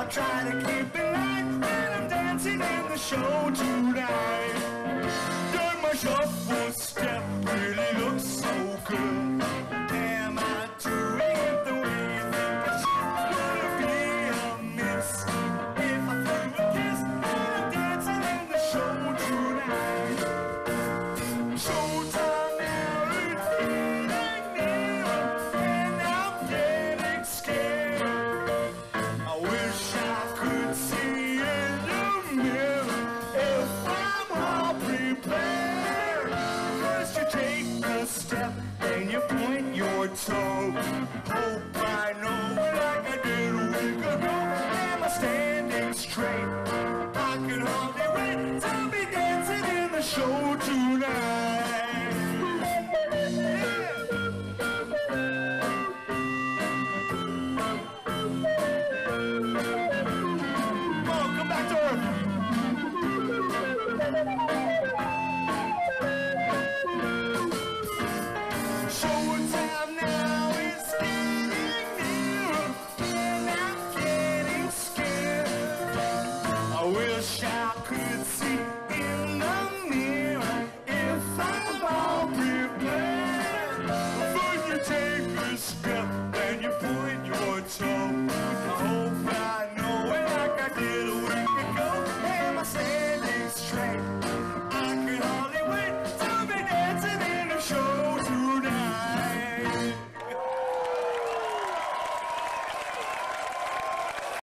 try to keep it light when I'm dancing in the show tonight. Does my shuffle step really look so good? Am I doing it the way you think I should? Would it be a miss if I threw a kiss when I'm dancing in the show tonight? Showtime now, it's getting near, and I'm getting scared. I wish I could see in the mirror if I'm all prepared. First you take a step, then you point your toe. Hope I know like I did a week ago. Am I standing straight? I can hardly wait to be dancing in the show